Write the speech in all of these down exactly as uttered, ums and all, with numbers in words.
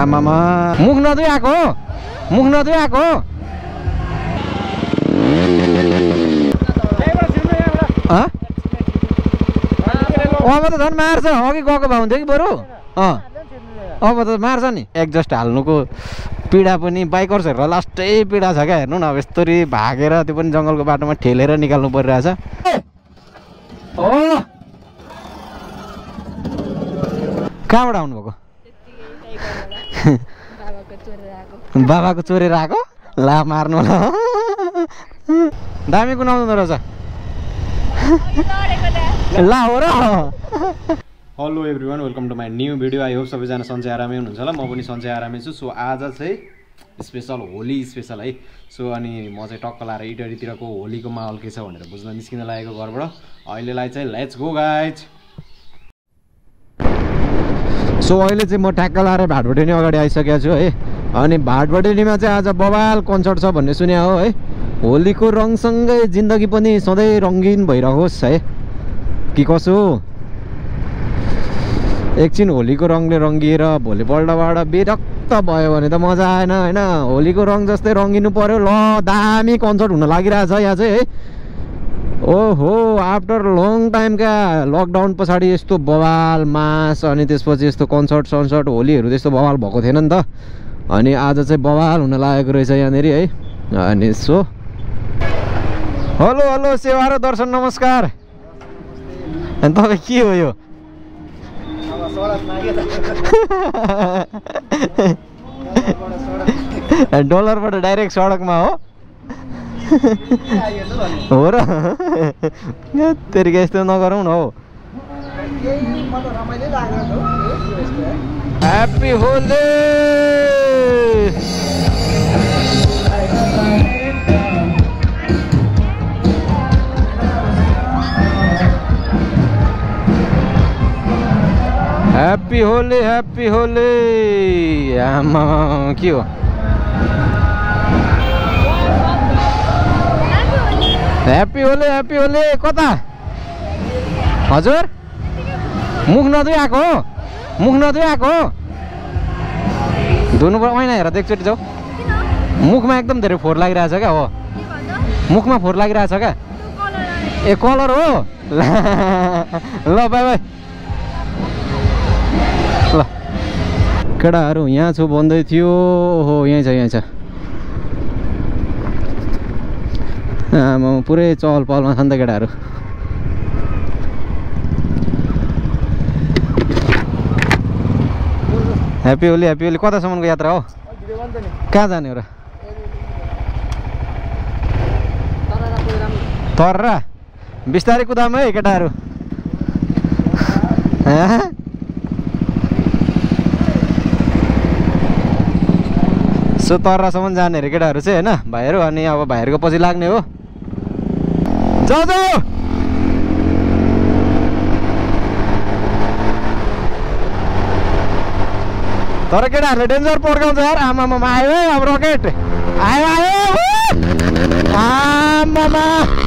आमामा मुख नधुई आएको मुख नधुई आएको अब त झन् मार्छ अघि गएको भए हुन्थ्यो कि बरु अँ अब त मार्छ नि एक्जस्ट हाल्नुको पीडा पनि बाइकर्सहरूलाई लास्टै पीडा छ क्या हेर्नु न अब यस्तरी भागेर त्यो पनि जङ्गलको बाटोमा ठेलेर निकाल्नु परिरहेछ हो कहाँबाट आउनुभएको बाबाको चोरेर आएको ला मार्नु होला दामी कुनाउँदो रहेछ ला हो र hello everyone welcome to my new video I hope सबैजना सन्चै आरामै हुनुहुन्छ होला म पनि सन्चै आरामै छु सो आज चाहिँ स्पेसल होली स्पेसल है सो अनि म चाहिँ टक्क लाएर इटरीतिरको होलीको माहौल के छ भनेर बुझ्न निस्किन लागेको घरबाट अहिलेलाई चाहिँ लेट्स गो गाइज सो अहिले चाहिँ म ठ्याक्क लाएर भाटबटेनी अगाडि आइसकेको छु है अनि भाटबटेनीमा चाहिँ आज बवाल कन्सर्ट छ भन्ने सुने हो है होलीको रङसँगै जिन्दगी पनि सधैँ रङ्गीन भइरहोस् है कि कसो एकछिन होलीको रङले रङ्गिएर भोलिपल्टबाट बेरक्त भयो भने त मजा आएन होइन होलीको रङ जस्तै रङ्गिनु पर्यो ल दामी कन्सर्ट हुन लागिरहेछ यहाँ चाहिँ है ओहो आफ्टर लङ टाइम क्या लकडाउन पछाडि यस्तो बवाल मास अनि त्यसपछि यस्तो कन्सर्ट सन्सर्ट होलीहरू त्यस्तो बवाल भएको थिएन नि त अनि आज चाहिँ बवाल हुन लागेको रहेछ यहाँनिर है अनि सो हेलो हेलो सेवा र दर्शन नमस्कार अनि तपाईँ के हो यो डलरबाट डाइरेक्ट सडकमा हो हो र तेरिका यस्तो नगरौँ न हौ happy Holi happy Holi happy Holi आमा के हो ह्याप्पी होली ह्याप्पी होली कता हजुर मुख नधुई आएको मुख नधुई आएको धुनु पर्यो ऐना हेर एकचोटि जाऊ मुखमा एकदम धेरै फोहोर लागिरहेछ क्या हो मुखमा फोहोर लागिरहेछ क्या ए कलर हो ल बाई बाई ल केटाहरू यहाँ छु भन्दै थियो हो यहीँ छ यहीँ छ आमा पुरै चहल पहलमा छन् त केटाहरू ह्याप्पी होली ह्याप्पी होली कतासम्मको यात्रा हो कहाँ जाने हो र तर्रा बिस्तारै कुदाम है केटाहरू सो तर्रासम्म जाने अरे केटाहरू चाहिँ होइन भाइहरू अनि अब भाइहरूको पछि लाग्ने हो जाऊ जाऊ तर केटाहरूले डेन्जर पड्काउँछ यार आमामा आयो है अब रकेट आयो आयो आमामा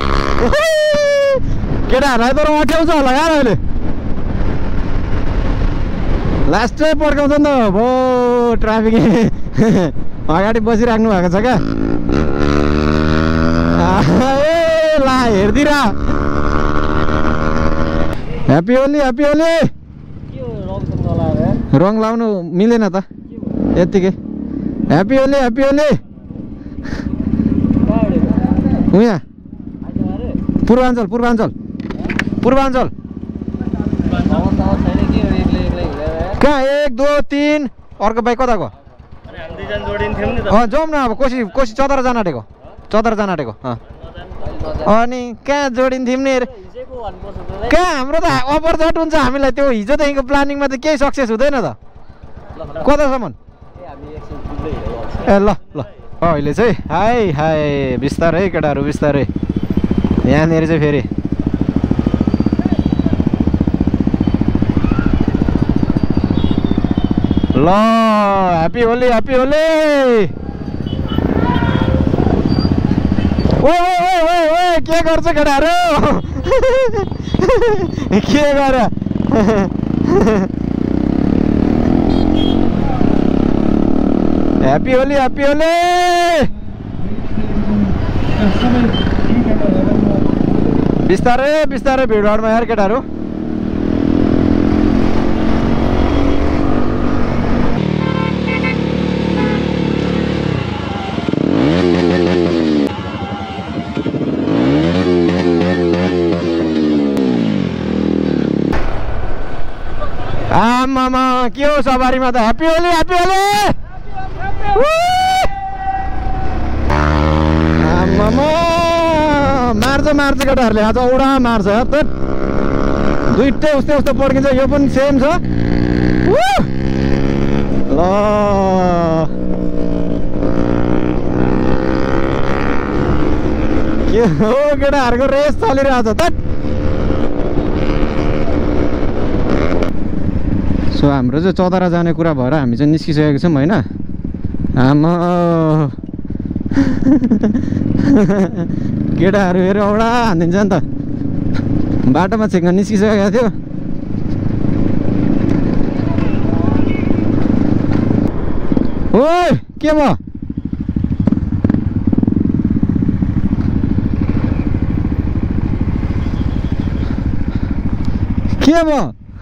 केटाहरूलाई तर अठ्याउँछ होला यार अहिले लास्टै पड्काउँछ नि त भो ट्राफिक अगाडि बसिराख्नु भएको छ क्या ए ला हेरिदिएर ह्याप्पी होली ह्याप्पी होली रङ लाउनु मिलेन त यत्तिकै ह्याप्पी होली ह्याप्पी होली उहाँ पूर्वाञ्चल पूर्वाञ्चल पूर्वाञ्चल कहाँ एक दो तिन अर्को बाइक कताको जाउँ न अब कोसी कोसी चदर जान आँटेको चदर जान आँटेको अनि कहाँ जोडिन्थ्यौँ नि कहाँ हाम्रो त अपरचट हुन्छ हामीलाई त्यो हिजोदेखिको प्लानिङमा त केही सक्सेस हुँदैन त कतासम्म ए ल ल अहिले चाहिँ हाई हाई बिस्तारै केटाहरू बिस्तारै यहाँनिर चाहिँ फेरि ल ह्याप्पी होली ह्याप्पी होली ओ ओ ओ के गर्छ केटाहरू के गर ह्याप्पी होली ह्याप्पी होली। बिस्तारै बिस्तारै भिडभाडमा यार केटाहरू। आमामा के हो सवारीमा त ह्याप्पी होली ह्याप्पी होली। आमामा मार्छ मार्छ केटाहरूले आज औडा मार्छ त। दुईटै उस्तै उस्तै पड्किन्छ। यो पनि सेम छ ल। के हो केटाहरूको रेस चलिरहेछ त। सो हाम्रो चाहिँ चौतारा जाने कुरा भएर हामी चाहिँ निस्किसकेको छौँ होइन। आमा केटाहरू हेरेर औडा हानिदिन्छ नि त। बाटोमा छेक्न निस्किसकेको थियो। ओइ के भयो? के भयो?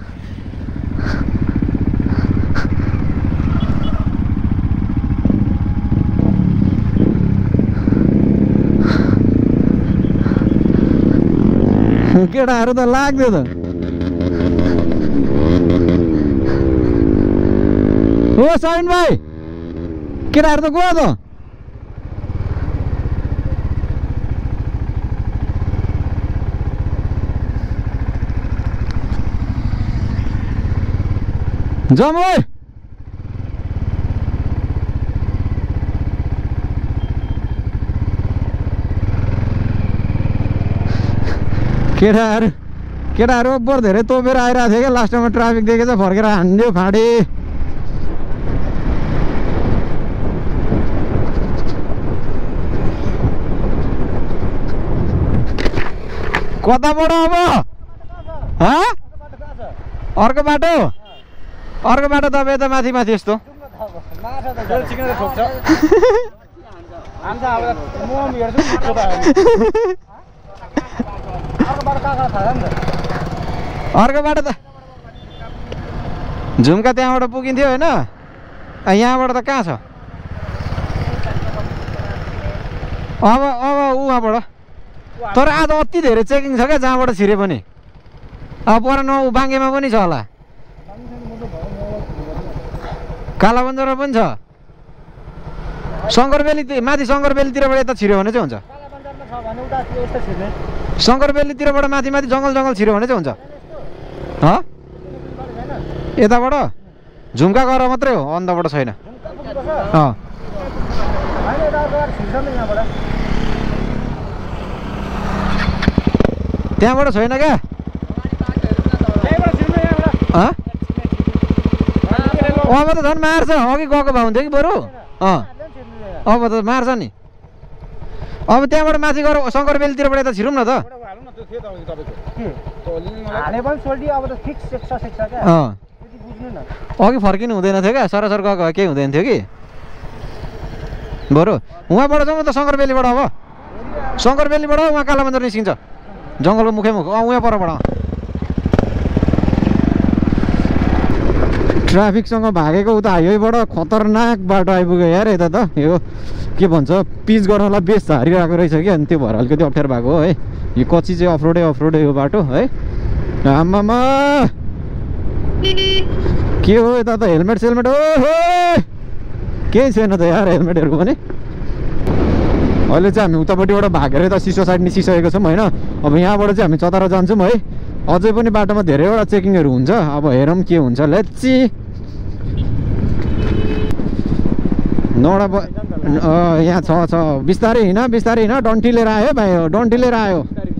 केटाहरू त लाग्यो त। हो साइन भाइ केटाहरू त गयो त। जाम ओइ। केटाहरू केटाहरू अब्बर धेरै तोपेर आइरहेको थियो क्या। लास्टमा ट्राफिक देखेछ फर्केर हानिदियो फाँडे। कताबाट अब अर्को बाटो अर्को बाटो तपाईँ यता माथि माथि यस्तो अर्को बाटो त झुम्का त्यहाँबाट पुगिन्थ्यो होइन। यहाँबाट त कहाँ छ अब अब उहाँबाट। तर आज अति धेरै चेकिङ छ क्या जहाँबाट छिरे पनि। अब पर न बाङ्गेमा पनि छ होला। कालाबन्जारमा पनि छ। शङ्करबेली माथि शङ्करबेलीतिरबाट यता छिर्यो भने चाहिँ हुन्छ। शङ्करबेलीतिरबाट माथि माथि जङ्गल जङ्गल छिर्यो भने चाहिँ हुन्छ। यताबाट झुम्का गएर मात्रै हो अन्धबाट छैन। त्यहाँबाट छैन क्या। अब त झन् मार्छ। अघि गएको भए हुन्थ्यो कि बरु। अब त मार्छ नि। अब त्यहाँबाट माथि गएर शङ्करबेलीतिरबाट यता छिरौँ न त। अघि फर्किनु हुँदैन थियो क्या। सरसर गएको केही हुँदैन थियो कि बरु। उहाँबाट जाउँ त शङ्करबेलीबाट। अब शङ्करबेलीबाट उहाँ कालाबन्जार निस्किन्छ जङ्गलको मुखेमुख। उहाँ परबाट ट्राफिकसँग भागेको उता हाइवेबाट खतरनाक बाटो आइपुग्यो यार। यता त यो के भन्छ पिच गर्नलाई बेस हारिरहेको रहेछ कि। अनि त्यो भएर अलिकति अप्ठ्यारो भएको हो है। यो कच्ची चाहिँ अफरोडै अफरोडै यो बाटो है। आमामा के हो यता त हेलमेट सेलमेट ओहो केही छैन त यार हेलमेटहरू पनि। अहिले चाहिँ हामी उतापट्टिबाट भागेर यता सिसो साइड निस्किसकेको छौँ होइन। अब यहाँबाट चाहिँ हामी चतारा जान्छौँ है। अझै पनि बाटोमा धेरैवटा चेकिङहरू हुन्छ। अब हेरौँ के हुन्छ। लेट्सी नौवटा ब यहाँ छ छ। बिस्तारै हिँड बिस्तारै हिँड। डन्ठी लिएर आयो भाइ हो डन्ठी लिएर आयो।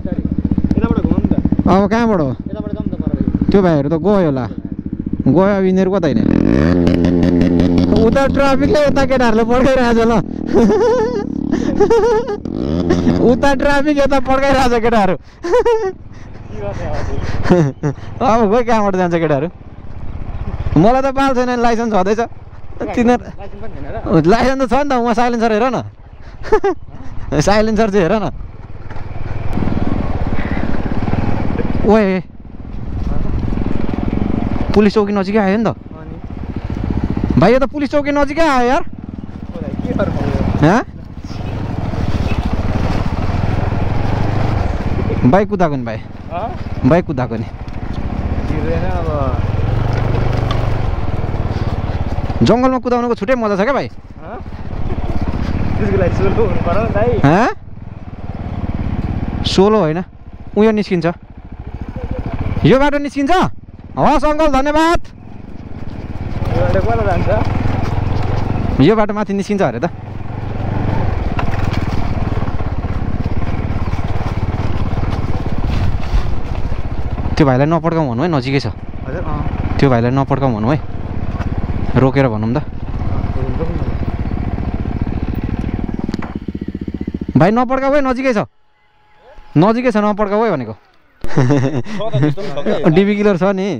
अब कहाँबाट हो त्यो भाइहरू त गयो होला। गयो अब यिनीहरू कता हिँड्यो उता ट्राफिकले यता केटाहरूले पड्काइरहेछ ल। उता ट्राफिक यता पड्काइरहेछ केटाहरू। अब खोइ कहाँबाट जान्छ केटाहरू। मलाई त पाल छैन लाइसेन्स छँदैछ। तिनीहरू लाइसेन्स त छ नि त उहाँ साइलेन्सर हेर न साइलेन्सर चाहिँ हेर न ओए पुलिस चौकी नजिकै आयो नि त भाइ यो त पुलिस चौकी नजिकै आयो यार बाइक कुदाएको नि भाइ बाइक कुदाएको नि जङ्गलमा कुदाउनुको छुट्टै मजा छ क्या भाइ सोलो होइन उयो निस्किन्छ यो बाटो निस्किन्छ हवस् अङ्कल धन्यवाद यो बाटो माथि निस्किन्छ अरे त त्यो भाइलाई नपड्काउँ भनौँ है नजिकै छ त्यो भाइलाई नपड्काउँ भनौँ है रोकेर भनौँ त भाइ नपड्काऊ है नजिकै छ नजिकै छ नपड्काऊ है भनेको डिबी किलर छ नि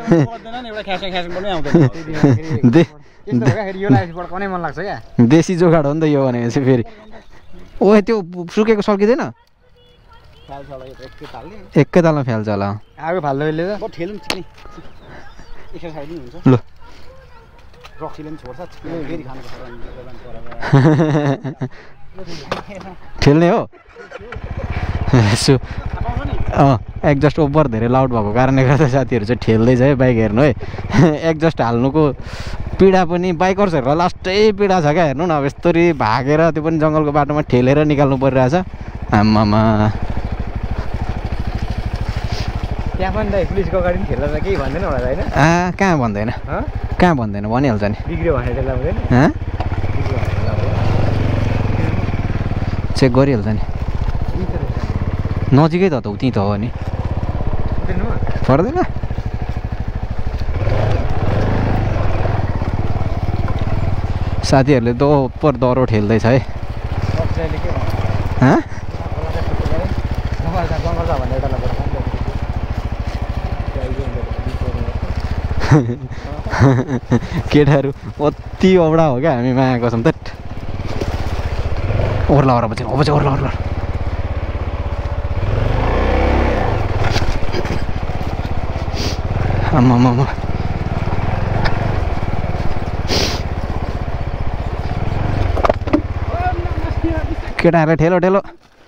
देशी जोगाड हो नि त यो भनेपछि फेरि ओ त्यो सुकेको सकिँदैन एकै तालमा फ्याल्छ होला आगो फाल्दै ल ठेल्ने हो यसो अँ एक्जस्ट ओभर धेरै लाउड भएको कारणले गर्दा साथीहरू चाहिँ ठेल्दैछ है बाइक हेर्नु है एक्जस्ट हाल्नुको पीडा पनि बाइकर्सहरूलाई लास्टै पीडा छ क्या हेर्नु न अब यस्तरी भागेर त्यो पनि जङ्गलको बाटोमा ठेलेर निकाल्नु परिरहेछ आम्मामा त्यहाँ पनि त पुलिसको गाडी पनि ठेलेर केही भन्दैन होला होइन आ कहाँ भन्दैन कहाँ भन्दैन भनिहाल्छ नि बिग्रियो भनेर चेक गरिहाल्छ नि नजिकै त त त्यहीँ त हो नि पर्दैन साथीहरूले दोपर दह्रो ठेल्दैछ है केटाहरू अति औडा हो क्या हामी माया कसम त ओर्ला ओर्ला बच्चा हो बच्चा ओर्ला ओर्ला आम्मा आम्मा केटाहरूले ठेलो ठेलो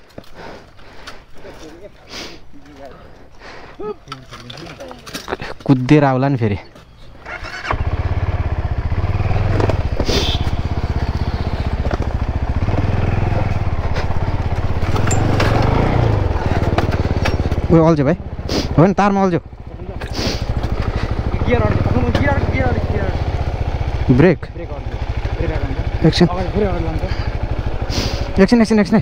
कुद्दिएर आउला नि फेरि उयो अल्झ्यो भाइ हो नि तारमा अल्झ्यो ब्रेक एकछिन एकछिन एकछिन एकछिन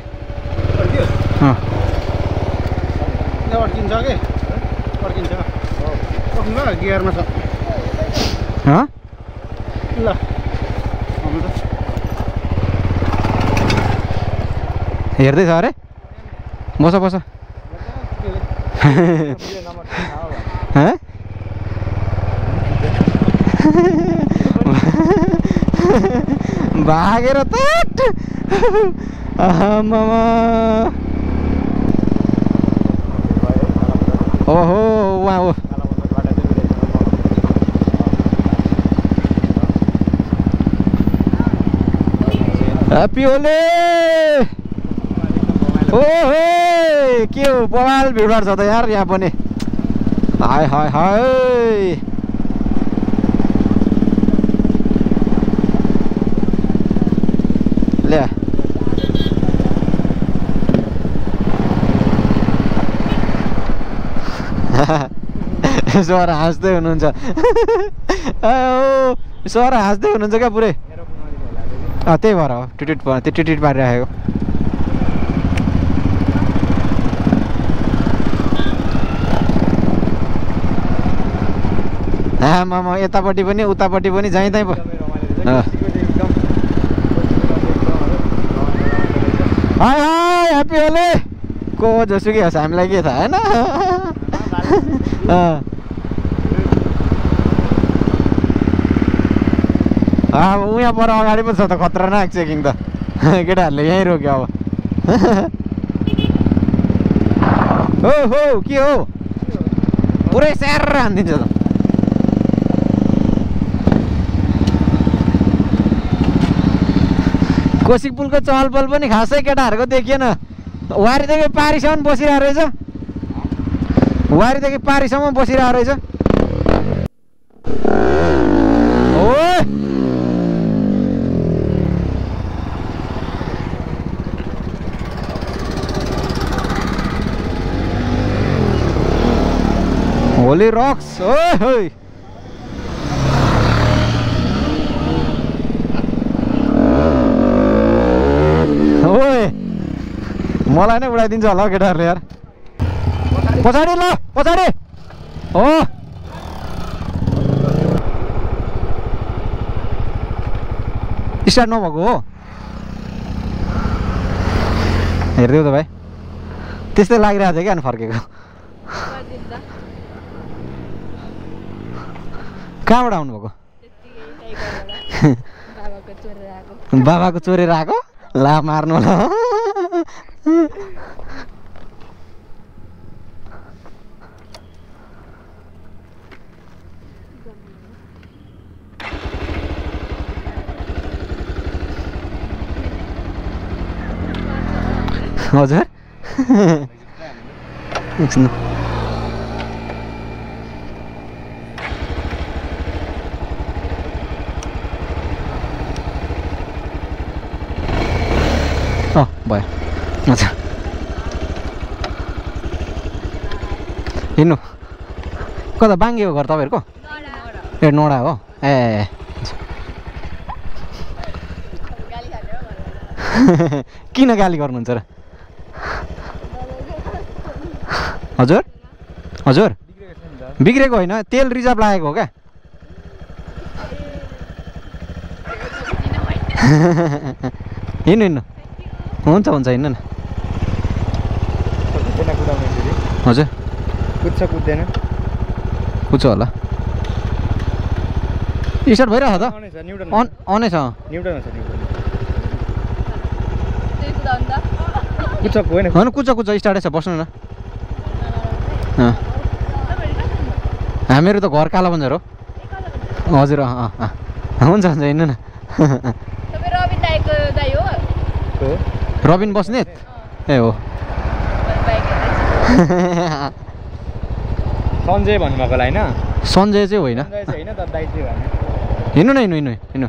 हेर्दैछ अरे बस बस भागेर त ओहो वहाँ हो ह्याप्पी होली ओहो के हो बवाल भिडभाड छ त यार यहाँ पनि हाय हाय हाय ले सर हाँस्दै हुनुहुन्छ सर हाँस्दै हुनुहुन्छ क्या पुरै त्यही भएर हो टिटिट त्यो टिटिट पारिराखेको आमा यतापट्टि पनि उतापट्टि पनि जहीँ तहीँ हाय हाय ह्याप्पी होली को जोसुकै होस् हामीलाई के थाहा होइन अब उहाँ पर अगाडि पो छ त खतरनाक चेकिङ त केटाहरूले यहीँ रोक्यो अब हो हो के हो पुरै स्याहार हानिदिन्छ त कोसी पुलको चहल पहल पनि खासै केटाहरूको देखिएन वारीदेखि पारीसम्म बसिरहेको रहेछ वारीदेखि पारीसम्म बसिरहेको रहेछ ओए होली रक्स ओए होय ओए मलाई नै उडाइदिन्छ होला केटाहरूले यार पछाडि ल पछाडि हो स्टार्ट नभएको हो हेरिदेऊ त भाइ त्यस्तै लागिरहेको थियो क्या अनि फर्केको कहाँबाट आउनुभएको बाबाको चोरेर आएको ला मार्नु होला हजुर एकछिन अँ भयो अच्छा हिँड्नु कता बाङ्गे हो घर तपाईँहरूको ए नोडा हो ए किन गाली गर्नुहुन्छ र हजुर हजुर बिग्रेको होइन तेल रिजर्भ लागेको हो क्या हिँड्नु हिँड्नु हुन्छ हुन्छ हिँड्नु न हजुर कुद्छ कुद्दैन कुद्छ होला स्टार्ट भइरहेको छ त अन अनै छ होइन कुद्छ कुद्छ स्टार्टै छ बस्नु न हामीहरू त घर कालो बन्जार हो हजुर अँ अँ हुन्छ हुन्छ हिँड्नु न रबिन बस्नेत ए हो सञ्जय भन्नुभएको होइन सञ्जय चाहिँ होइन हिँड्नु न हिँड्नु हिँड्नु हिँड्नु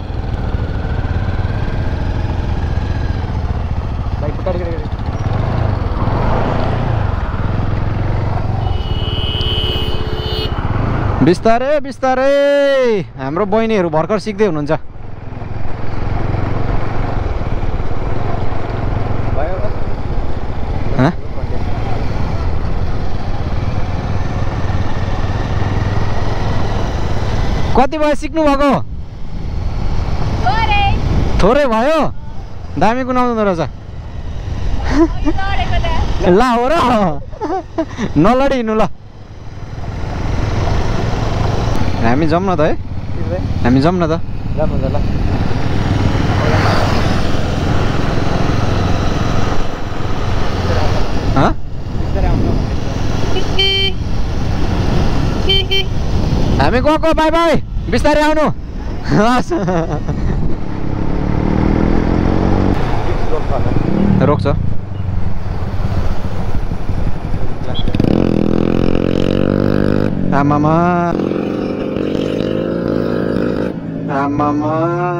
बिस्तारै बिस्तारै हाम्रो बहिनीहरू भर्खर सिक्दै हुनुहुन्छ कति भयो सिक्नु भएको थोरै भयो दामी कुनाउँदो रहेछ ल हो र नलडी हिँड्नु ल हामी जाउँ न त है हामी जाउँ न त जाउँ ल हामी गएको बाई बाई बिस्तारै आउनु रोक्छ आमामा आमामा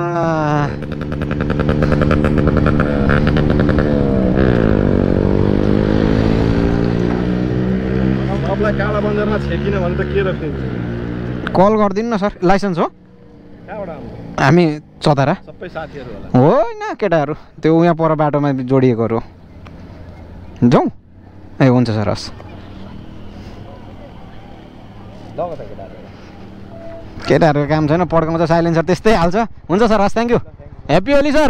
तपाईँलाई काला बजारमा छेकिन भने त के राख्नु कल गरिदिनु न सर लाइसेन्स हो कहाँबाट आउनु हामी चौतारा सबै साथीहरू होला होइन केटाहरू त्यो उहाँ पर बाटोमा जोडिएकोहरू जाउँ ए हुन्छ सर हस् केटाहरूको काम छैन पड्काउँछ साइलेन्सर त्यस्तै हाल्छ हुन्छ सर हस् thank you happy Holi sir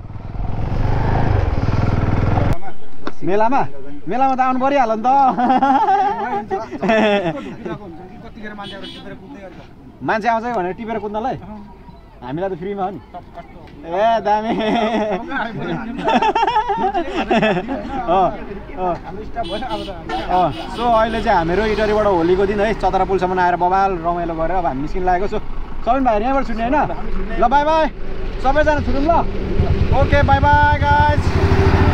मेलामा मेलामा त आउनु परिहाल्यो नि त मान्छे आउँछ भनेर टिपेर कुद्नलाई हामीलाई त फ्रीमा हो नि ए दामी सो अहिले चाहिँ हामीहरू इटरीबाट होलीको दिन है चतरा पुलसम्म आएर बबाल रमाइलो गरेर अब हामी निस्किन लागेको छु सबै भाइहरू यहाँबाट छुट्ने होइन ल बाई बाई सबैजना छुटौँ ल ओके बाई बाई गाइज